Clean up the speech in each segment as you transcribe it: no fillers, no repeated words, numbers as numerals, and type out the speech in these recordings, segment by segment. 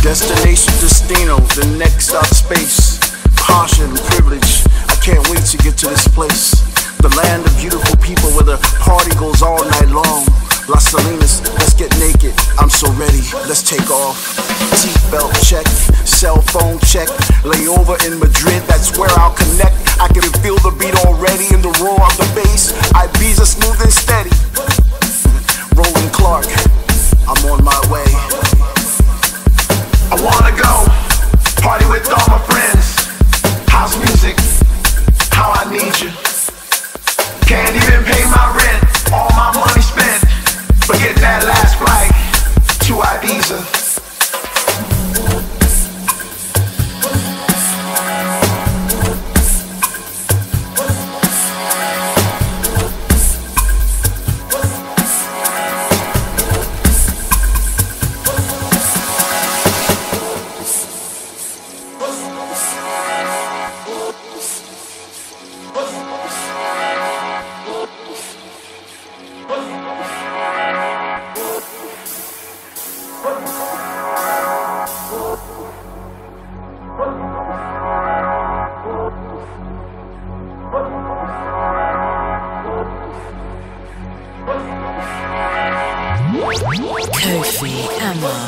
Destination Destino, the next stop space. Passion and privilege, I can't wait to get to this place. The land of beautiful people where the party goes all night long. Las Salinas, let's get naked, I'm so ready, let's take off. Seatbelt check, cell phone check. Layover in Madrid, that's where I'll connect. I can feel the beat already in the roar of the bass. Ibiza smooth and steady. Roland Clark, I'm on my way. I wanna go party with all my friends. House music, how I need you. Can't even pay my rent, all my money spent. Forget that last flight to Ibiza. Kofi Amma.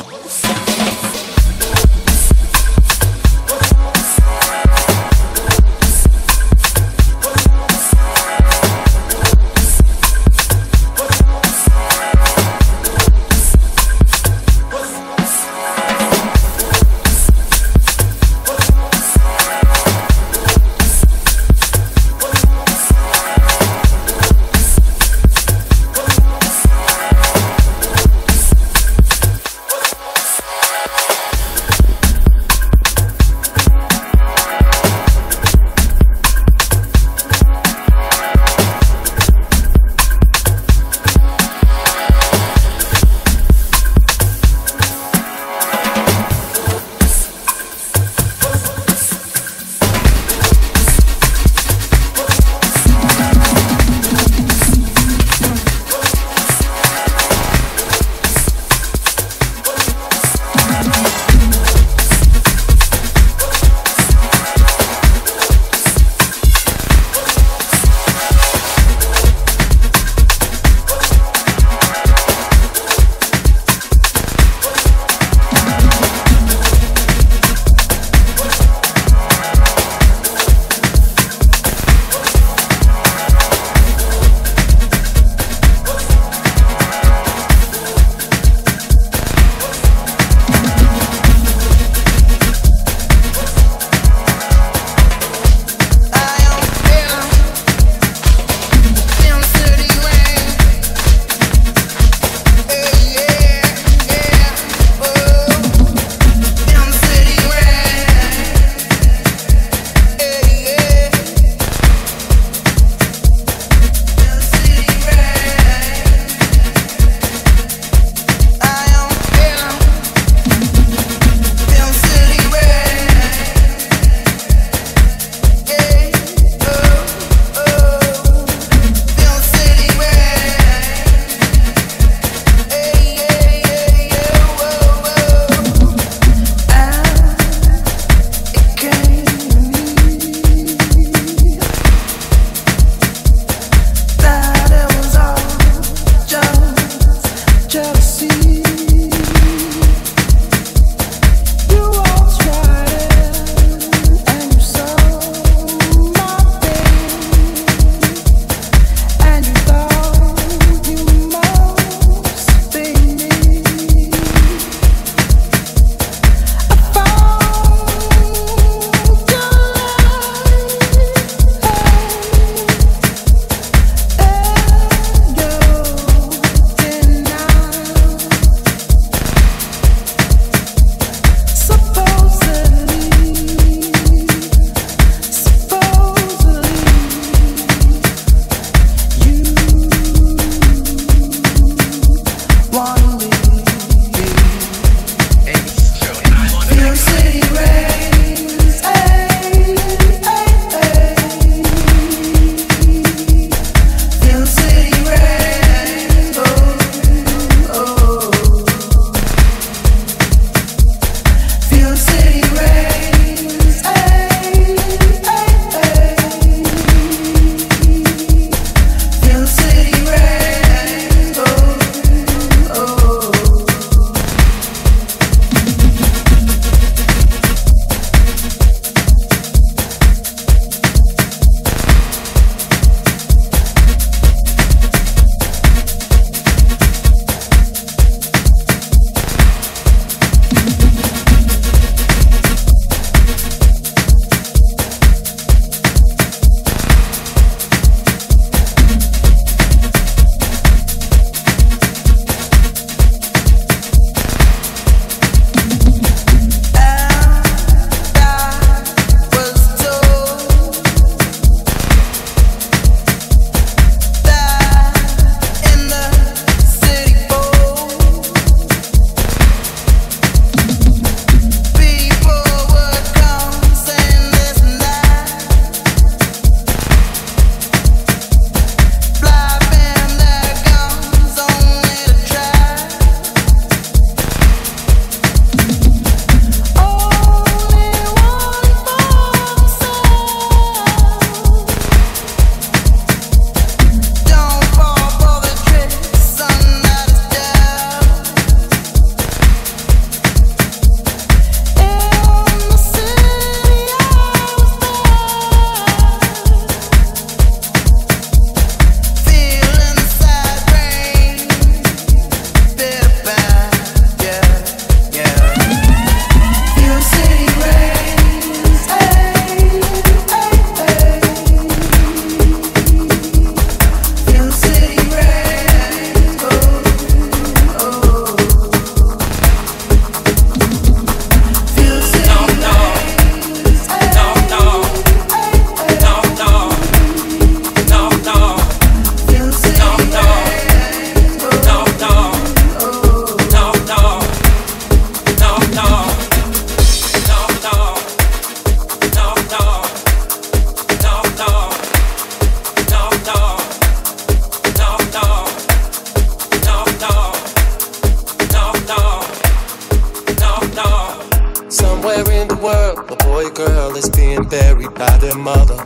Somewhere in the world, a boy or girl is being buried by their mother.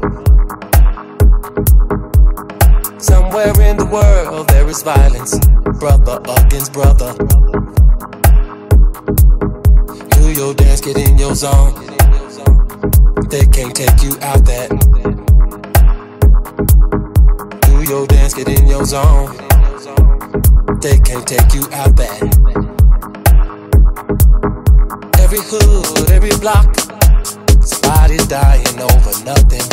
Somewhere in the world there is violence, brother against brother. Do your dance, get in your zone. They can't take you out that. Do your dance, get in your zone. They can't take you out that. Every hood, every block, somebody's dying over nothing.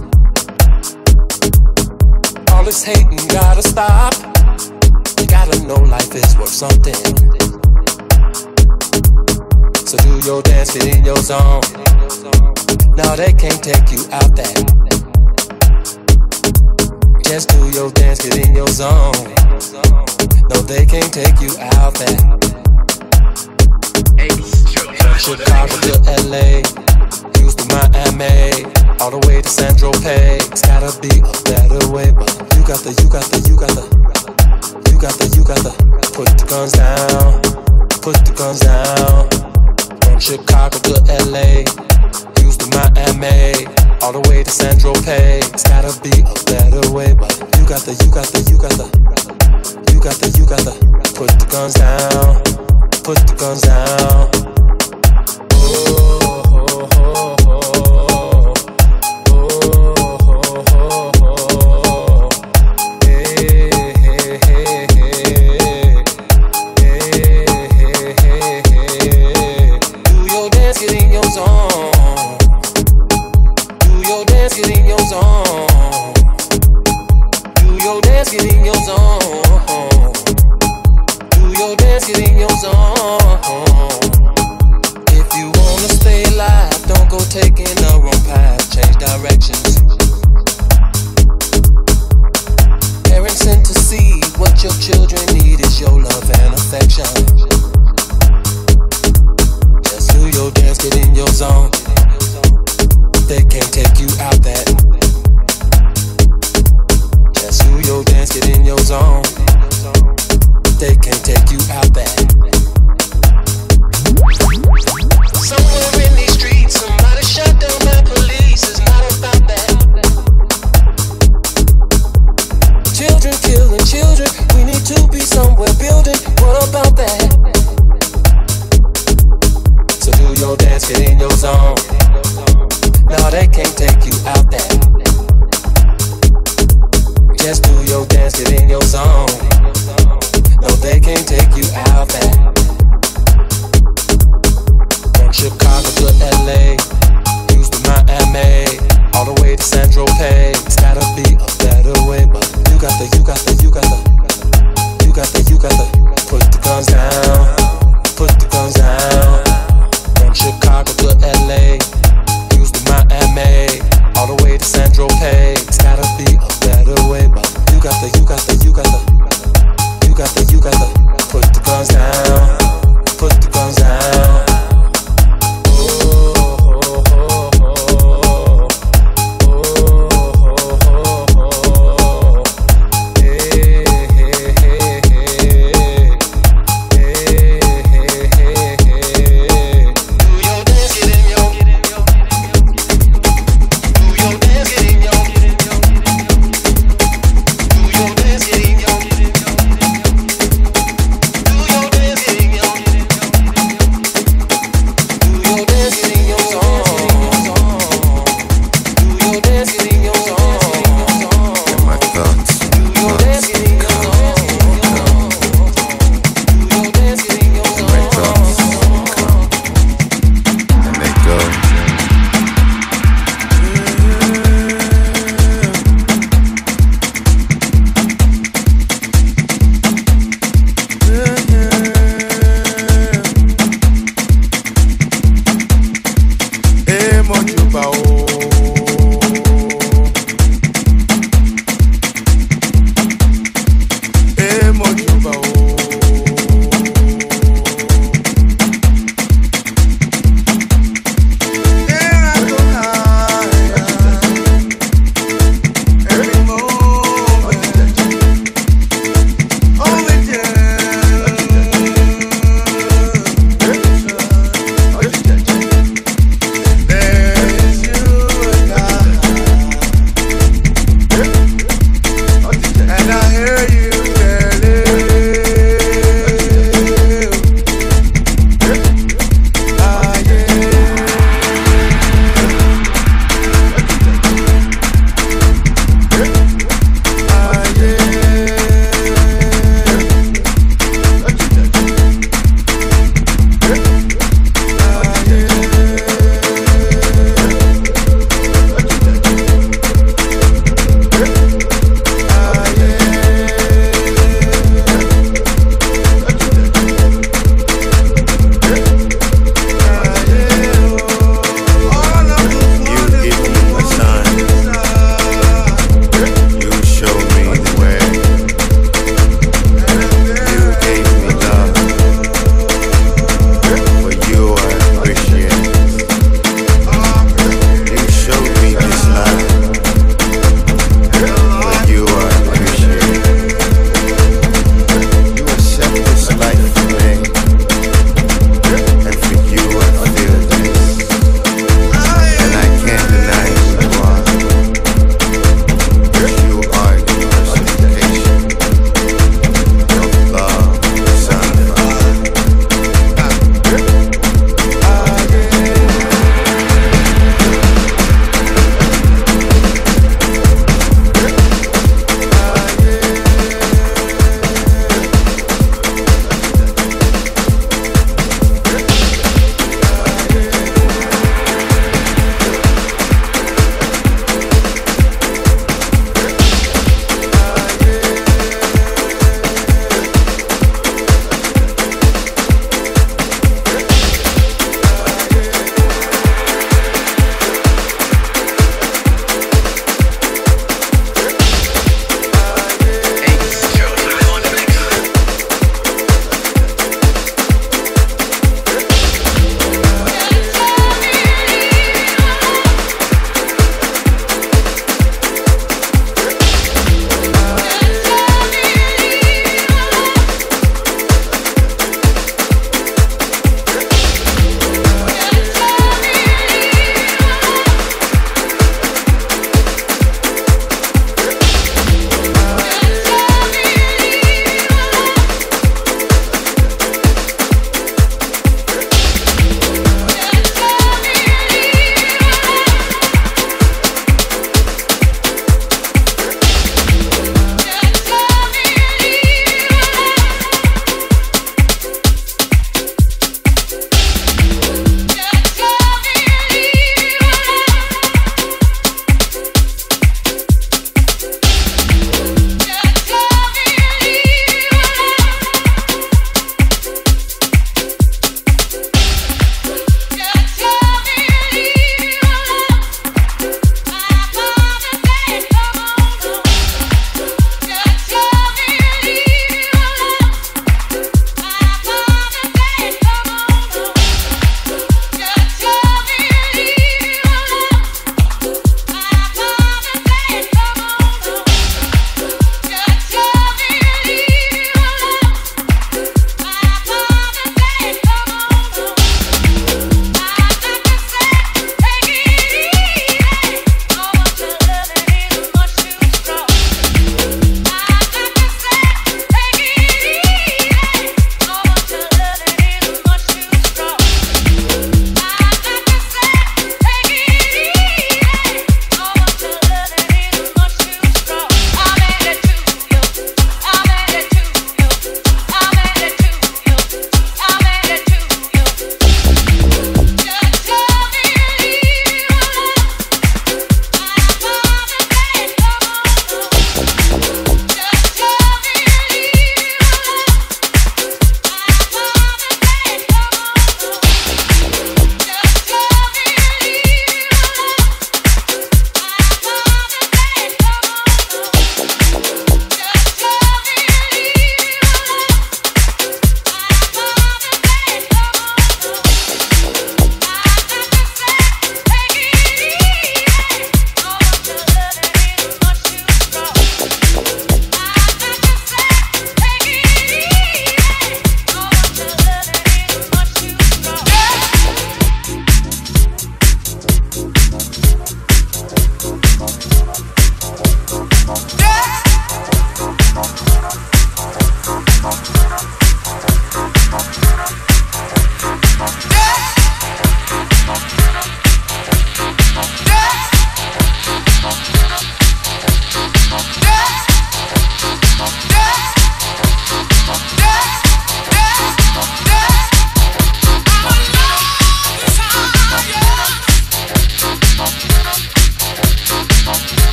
All this hating gotta stop. You gotta know life is worth something. So do your dance, get in your zone. No, they can't take you out that. Just do your dance, get in your zone. No, they can't take you out that. From Chicago to LA, Houston, Miami, all the way to San Tropez. It's gotta be a better way, but you got the put the guns down, put the guns down. From Chicago to LA, Houston, Miami, all the way to San Tropez. It's gotta be a better way, but you got the put the guns down, put the guns down. Chicago to LA, Houston, Miami,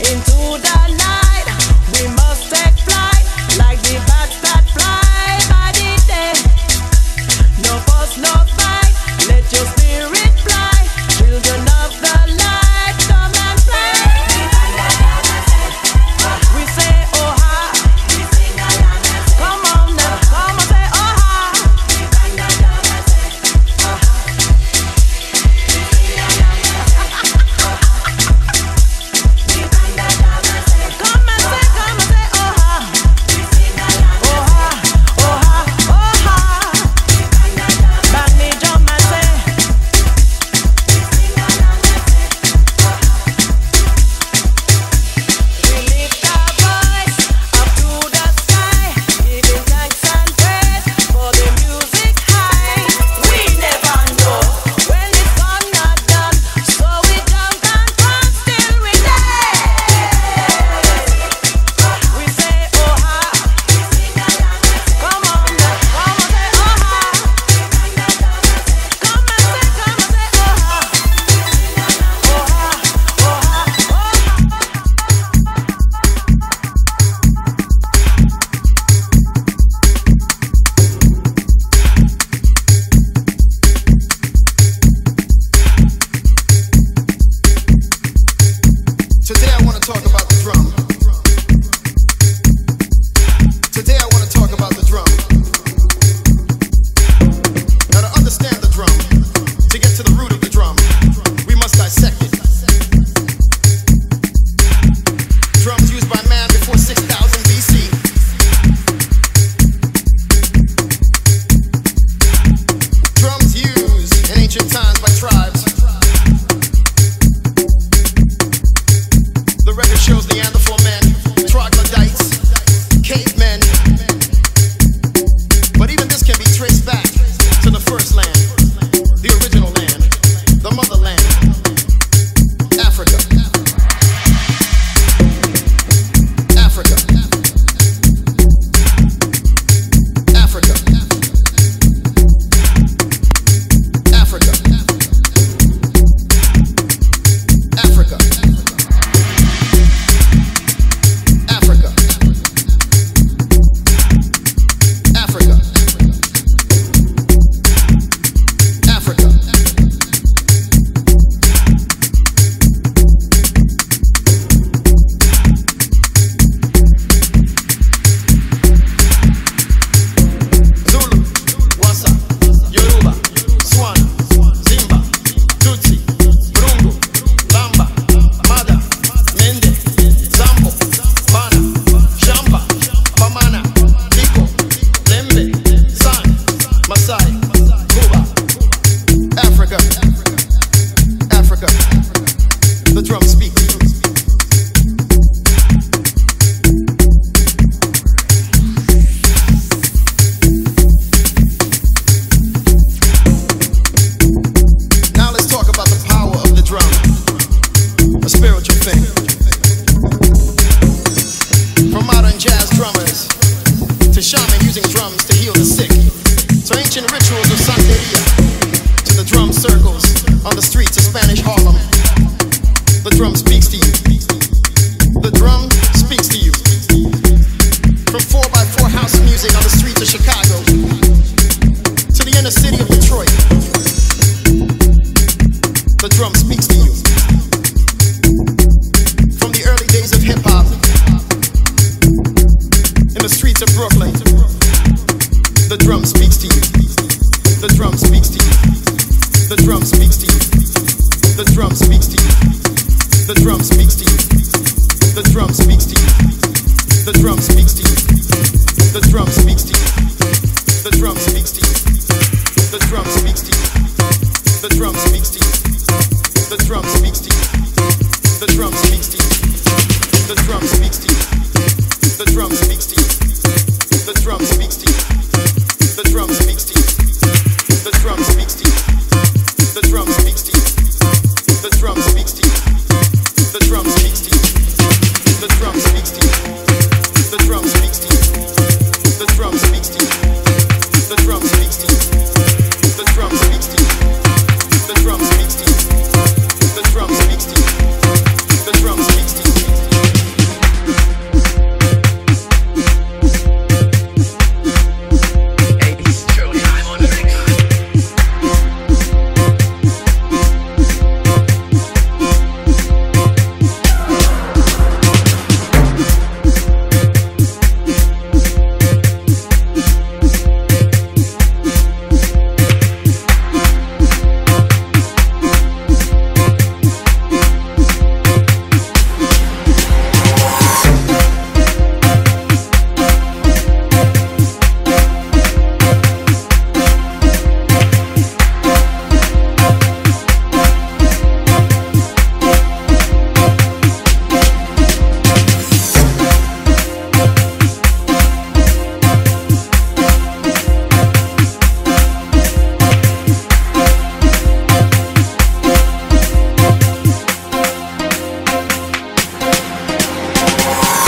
The drum speaks to you.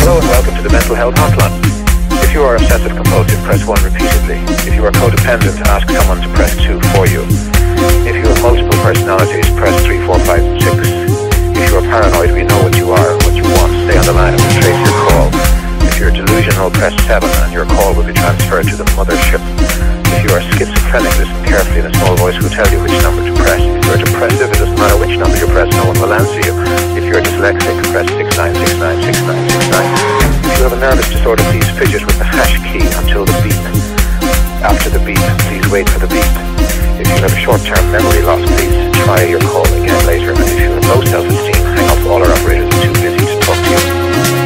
Hello and welcome to the Mental Health Hotline. If you are obsessive compulsive, press 1 repeatedly. If you are codependent, ask someone to press 2 for you. If you have multiple personalities, press 3, 4, 5, and 6. If you are paranoid, we know what you are and what you want. Stay on the line and we'll trace your call. If you are delusional, press 7 and your call will be transferred to the mothership. If you are schizophrenic, listen carefully and a small voice will tell you which number to press. If you are depressive, it doesn't matter which number you press, no one will answer you. If you are dyslexic, press 69696969. If you have a nervous disorder, please fidget with the hash key until the beep. After the beep, please wait for the beep. If you have short-term memory loss, please try your call again later. And if you have low self-esteem, hang up. All our operators are too busy to talk to you.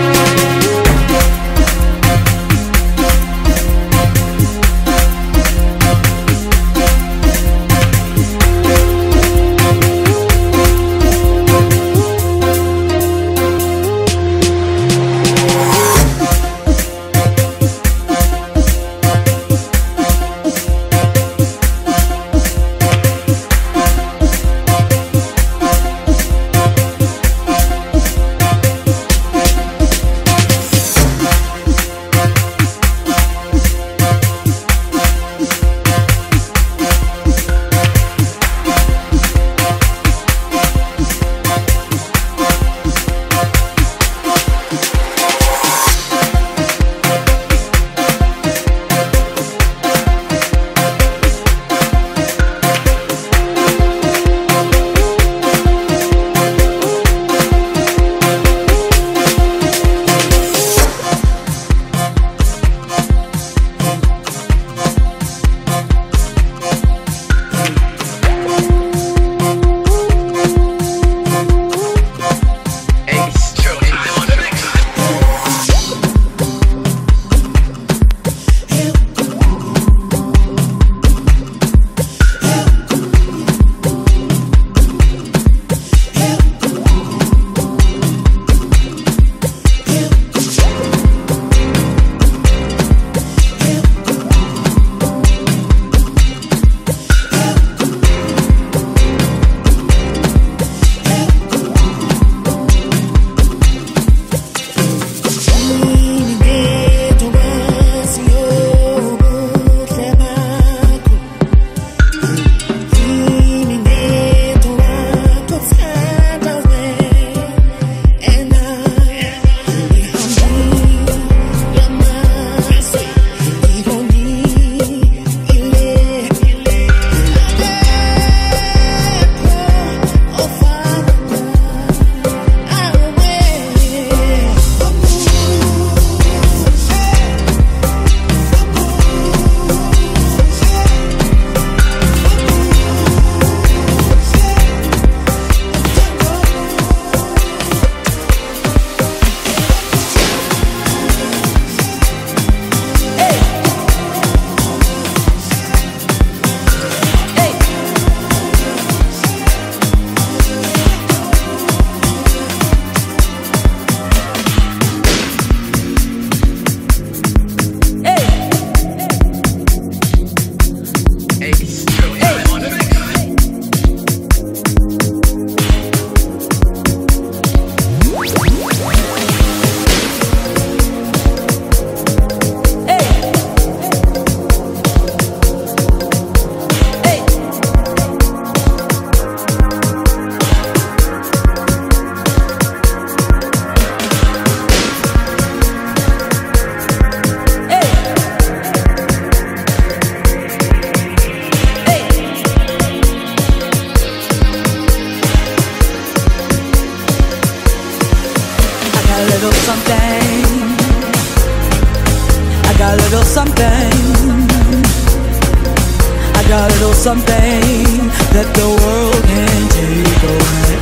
Something that the world can take away.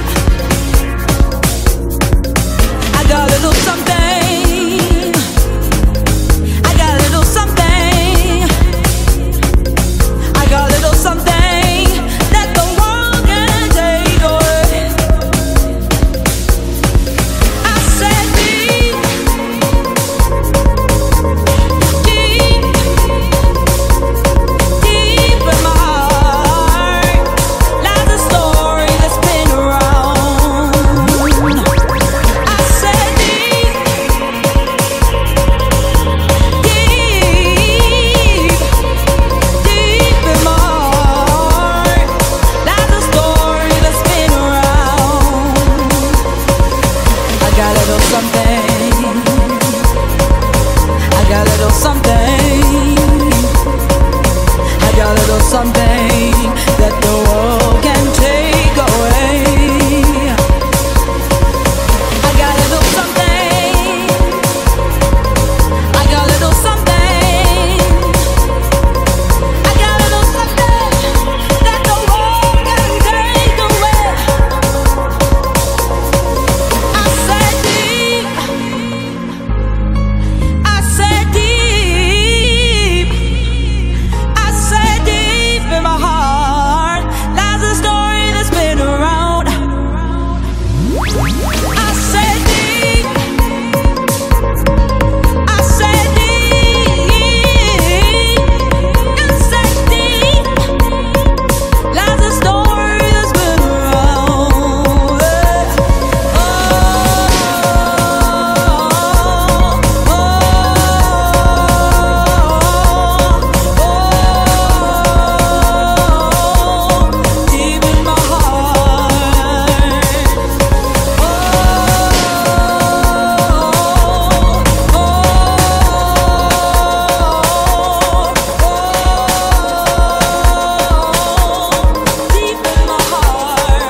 I got a little something. I got a little something. I got a little something that the world can take away. I said deep, deep, deep in my heart lies a story that's been around. got a little something. I got a little something. I got a little something that the world can take away. I got a little something. I got a little something. I got a little something that the world can take away. I said deep. I said deep. I said deep in my heart lies a story that's been around. I said deep. I said deep. I said deep lies a story that's been around. Deep in my heart. Deep in my heart.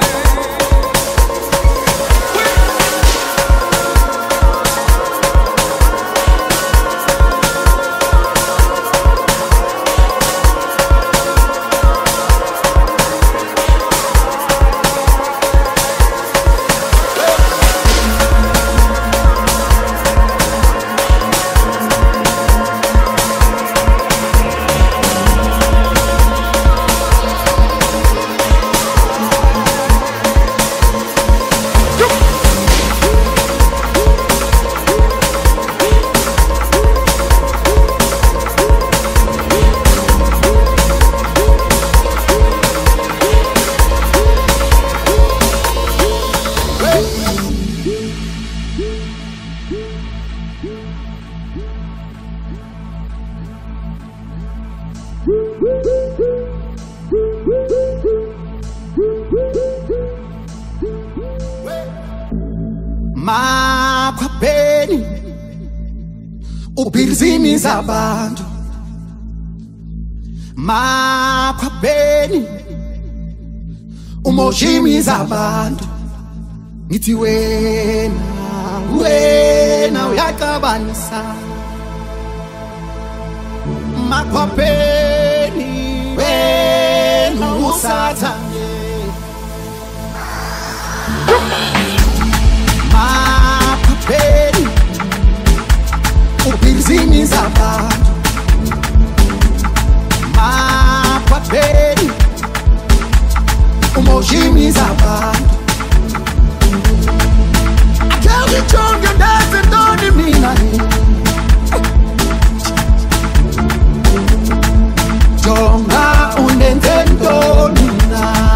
Makhwapeni ubhizimiza abantu, makhwapeni umoshimiza abantu. Ngithi wena uyaqabanisa. Makhwapeni wena usathane. Makhwapeni ubhizimiza abantu, makhwapeni umoshimiza abantu. Akelichonge ndaze ndoni mina jonga unenze ndoni na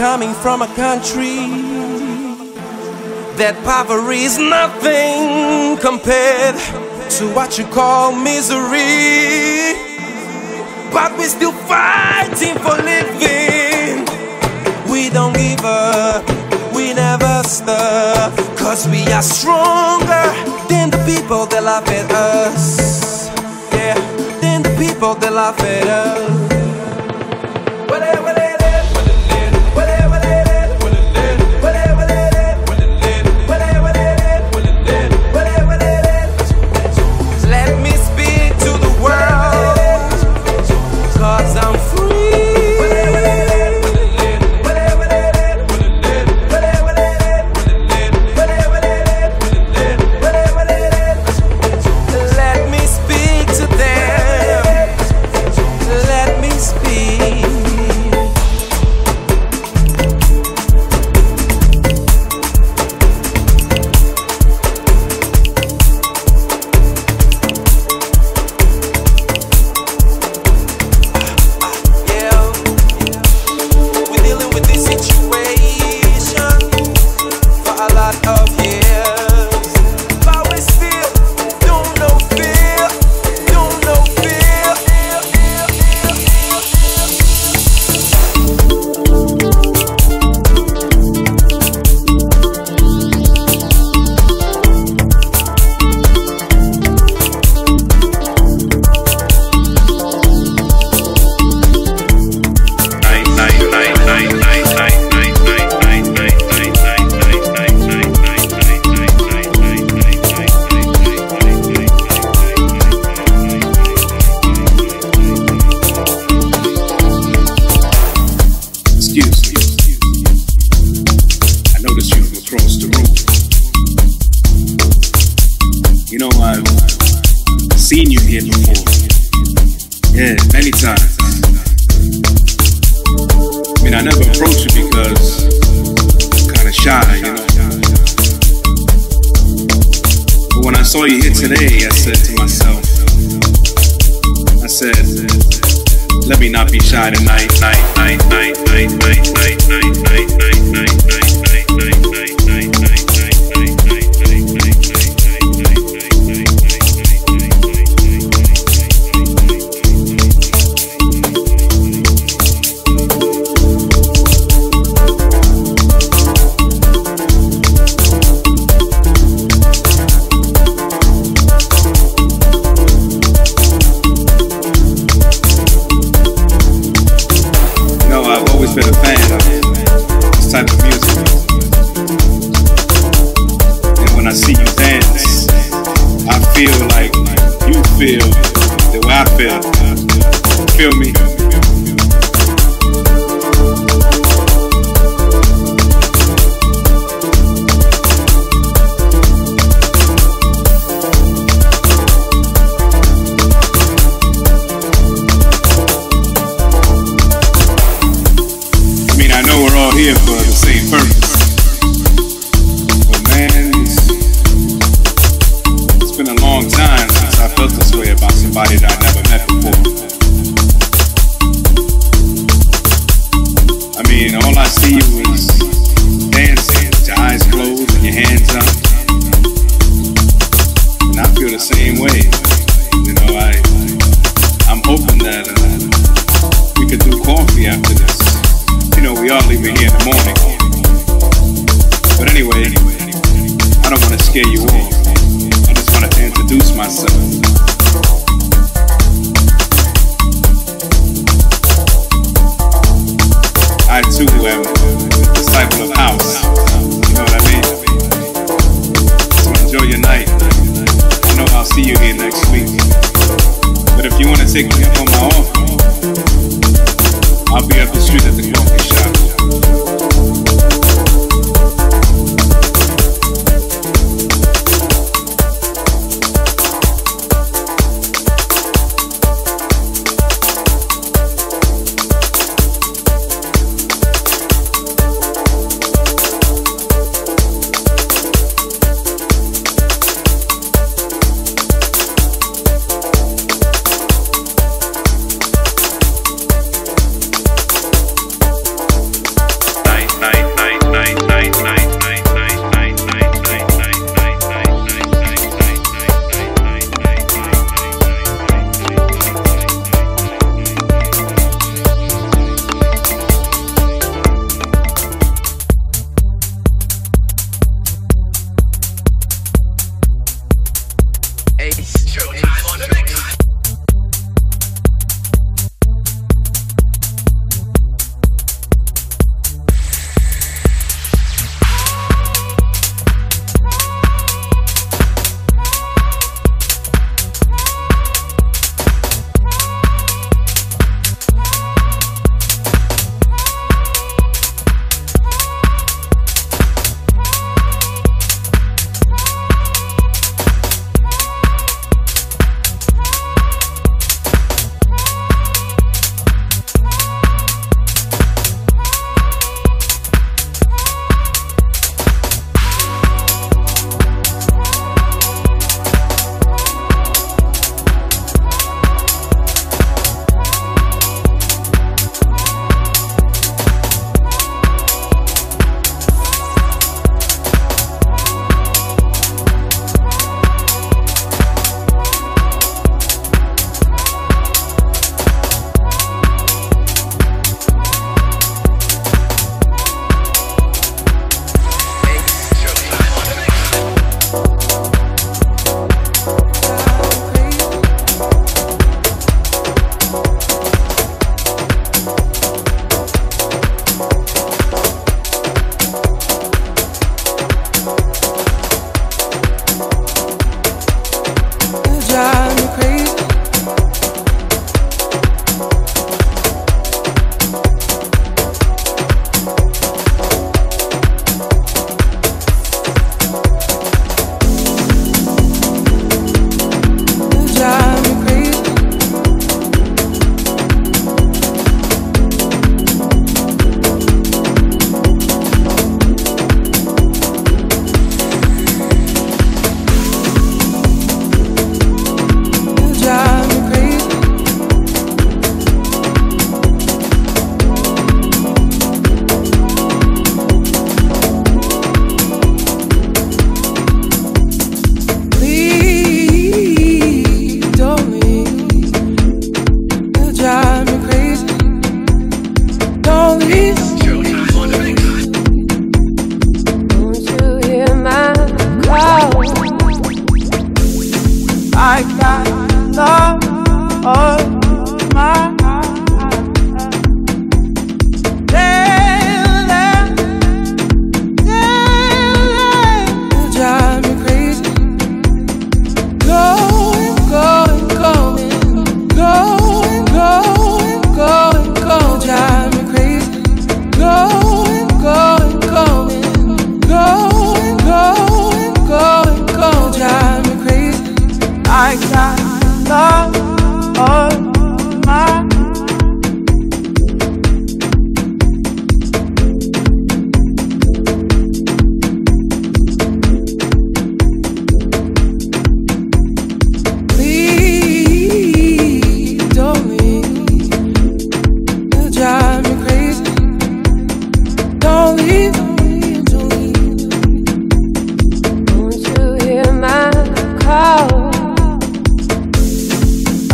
coming from a country that poverty is nothing compared to what you call misery. But we're still fighting for living. We don't give up, we never stop, 'cause we are stronger than the people that laugh at us. Yeah, than the people that laugh at us.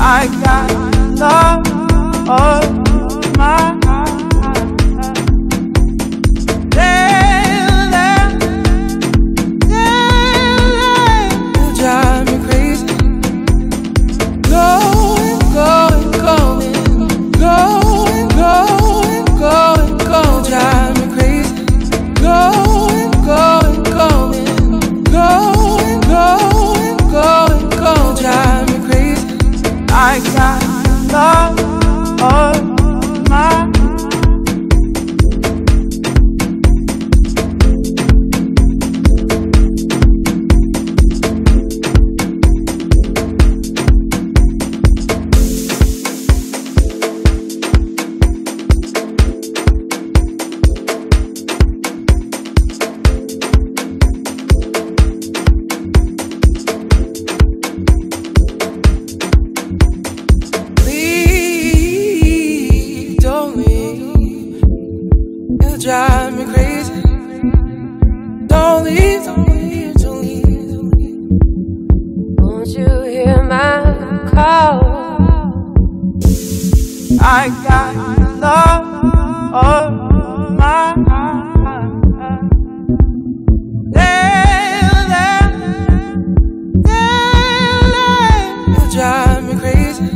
I got love on my heart. You drive me crazy. Going, going, going. Going, going, going, going. Drive me crazy. Going, going, going. Going, going, going, going. Drive me crazy. I got love on my drive me crazy. Don't leave, don't leave, don't leave, don't leave. Won't you hear my call? I got love on my heart. You drive me crazy.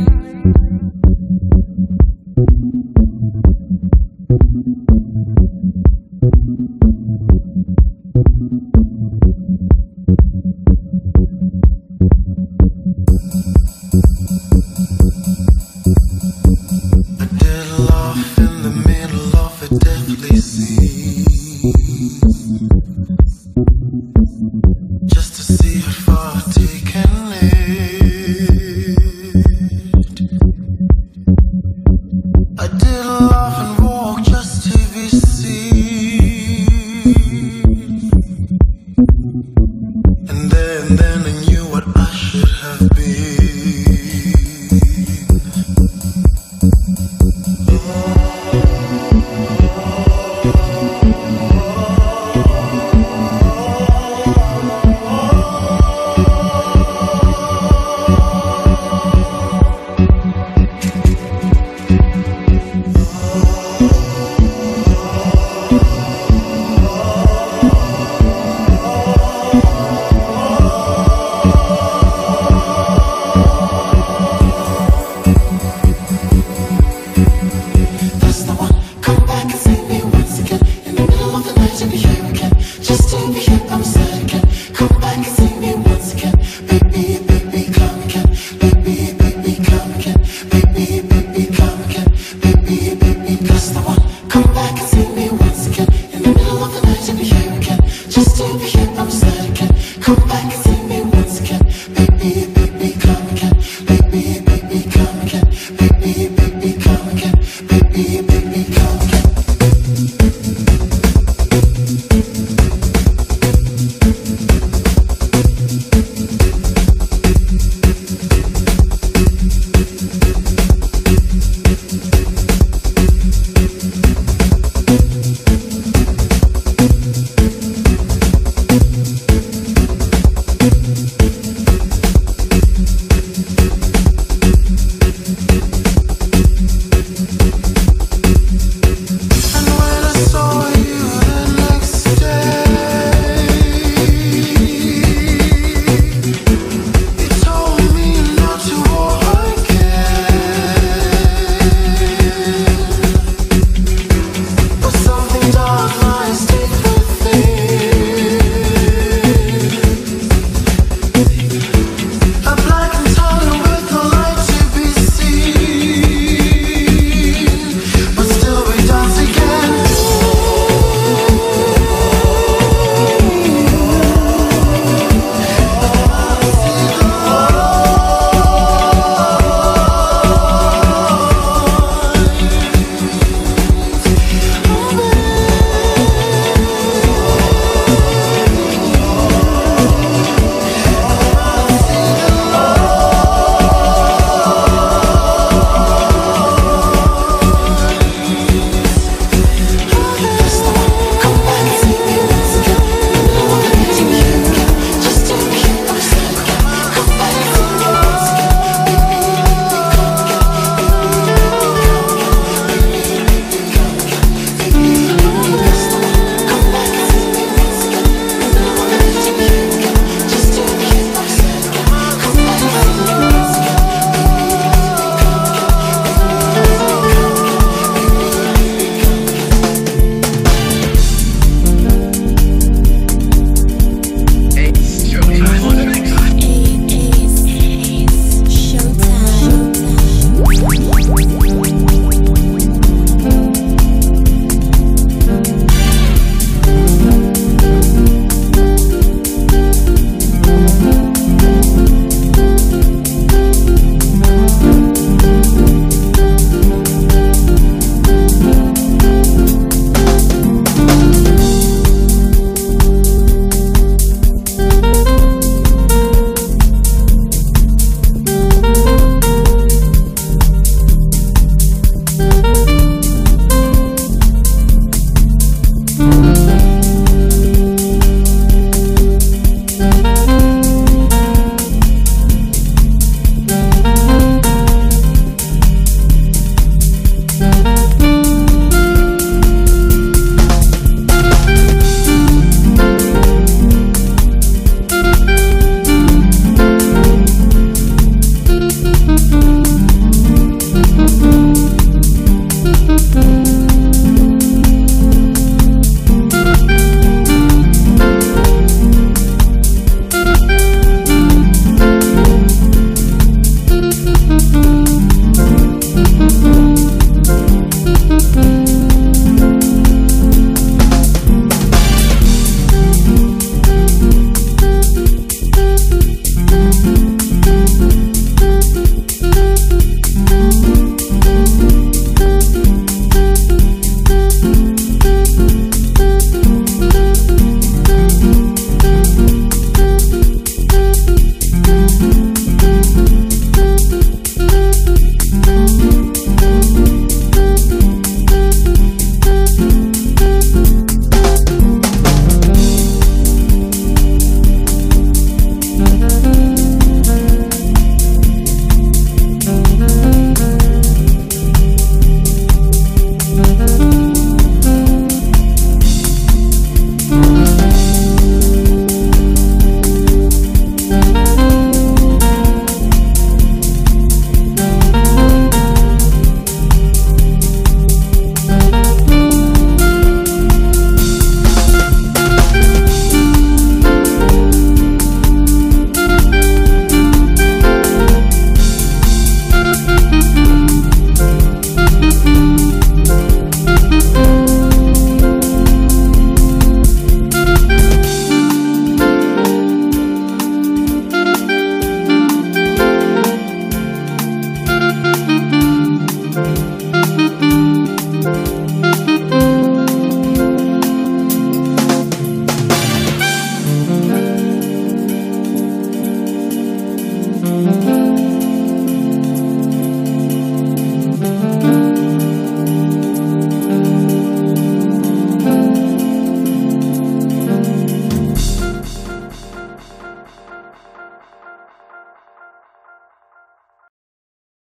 Baby,